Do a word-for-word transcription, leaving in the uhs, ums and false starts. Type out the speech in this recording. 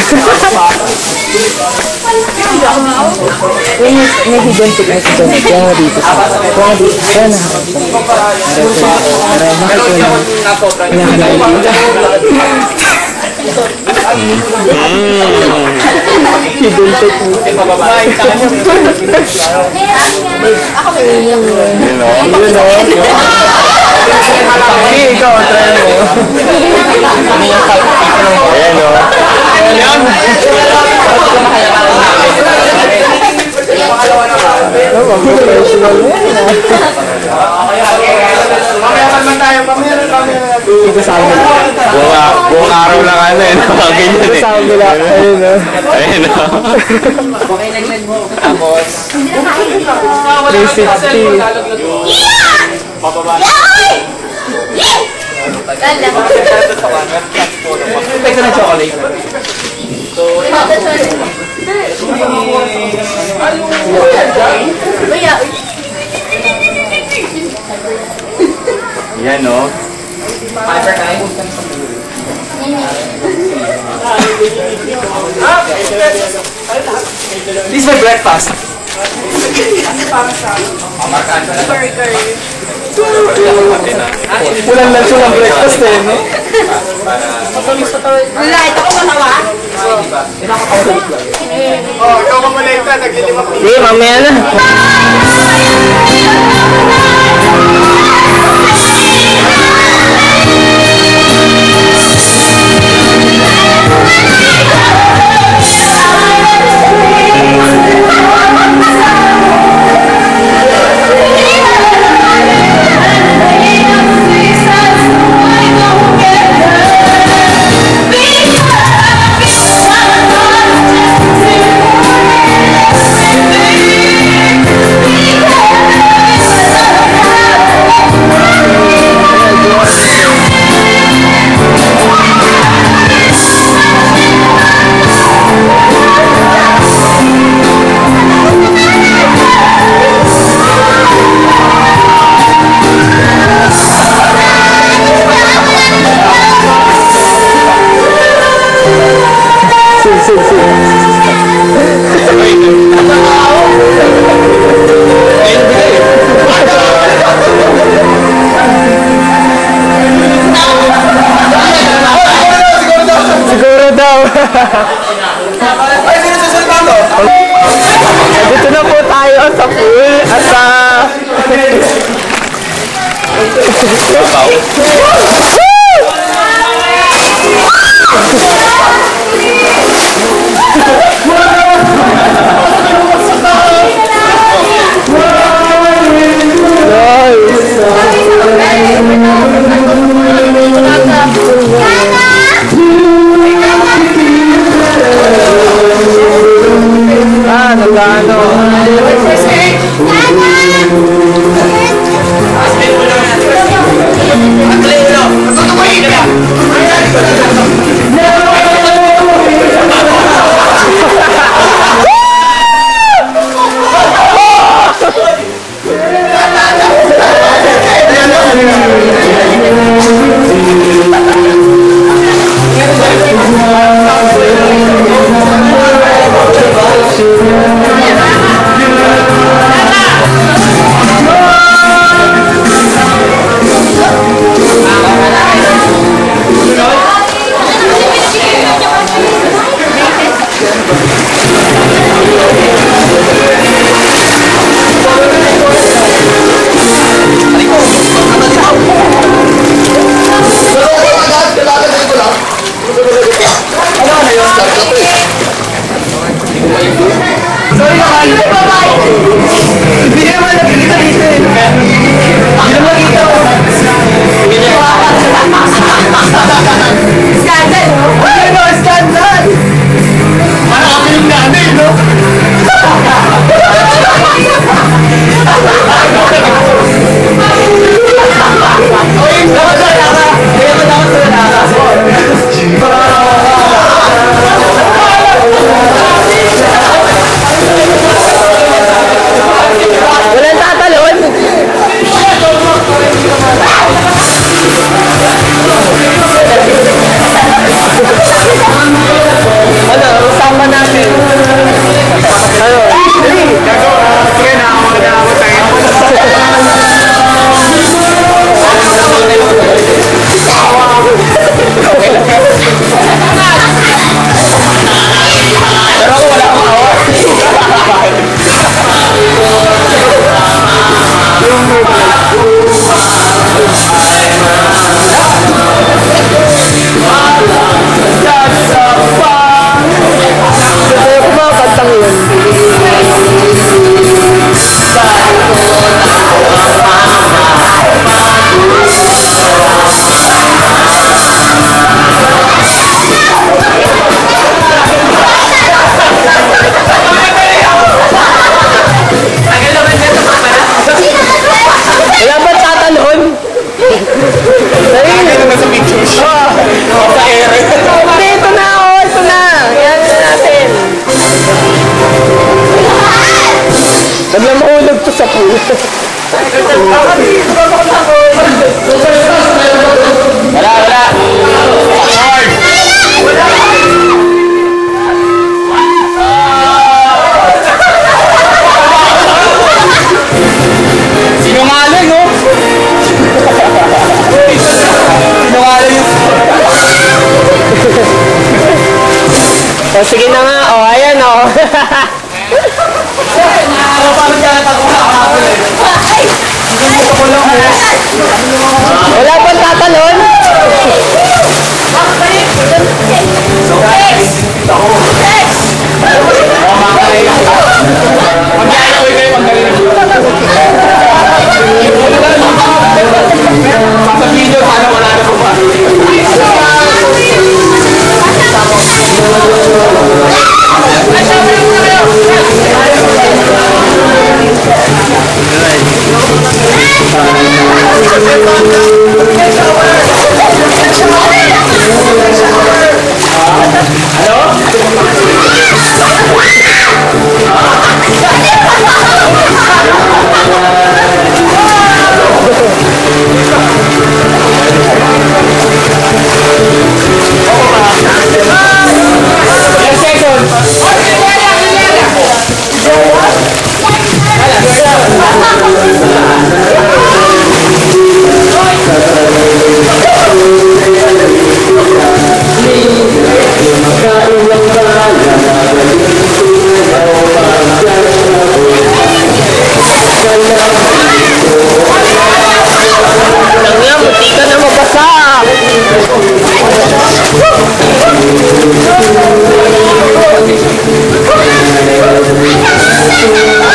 Yung may hidden technique ito, kaya nga dito sa, kaya dito, kaya nakakapagpag. Para makikita mo, hinahanap dito. Hidden technique. Yun o. Yun o. Hindi, ikaw, try mo. Ayan o. Ayan. Professional mo yan. Mamaya naman tayo, mamaya naman. Ito sa amin. Buong araw lang ano eh. Ito sa amin lang. Ayun o. Ayun o. Okay, naglag mo. Tapos. three sixty. Pababa. Gala. Ito na chocolate. Yan o. This is my breakfast. Burger. Walang lunch ng breakfast eh, no? Wala, ito ko matawa. Oh, ikaw ka muna ito, naglilimak. Hindi, mamaya na. Ay, sino susunod mo? Dito na po tayo sa pool at sa... Ah, nagano. Sorry naman. Hindi naman nakikita dito eh. Hindi naman nakikita ko. Scandal! Ano no? Scandal! Parang kami yung nanay, no? Oy, dapat sa naka. Kaya mo dapat sa naka. Walang tatalon. Okay lang. Pero ako wala akong awa. Kaya kumakantang yun. Wala ba tatalon? Nakagay naman sa pictures. Sa air. Hindi, ito na, oh, ito na. Yan na natin. Biglang mahulog to sa pool. Wala, wala. Hard. Sinungaling, no? Sinungaling yung... O, sige na nga. O, ayan, o. Ano pa nagkalat ako nakakapon eh? Gusto ko lang eh. Wala pang tatalon? Mag-iayawin kayo pag narinig. Sa video, sana wala na po ba? Nangya, buti ka na mabasa.